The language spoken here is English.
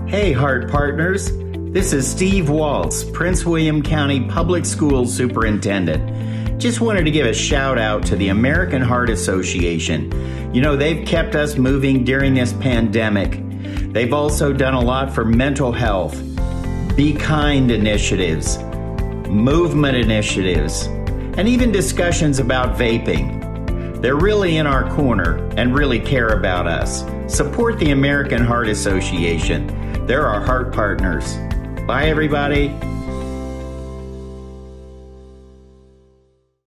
Hey, Heart Partners. This is Steve Walts, Prince William County Public Schools Superintendent. Just wanted to give a shout out to the American Heart Association. You know, they've kept us moving during this pandemic. They've also done a lot for mental health, Be Kind initiatives, movement initiatives, and even discussions about vaping. They're really in our corner and really care about us. Support the American Heart Association. They're our heart partners. Bye, everybody.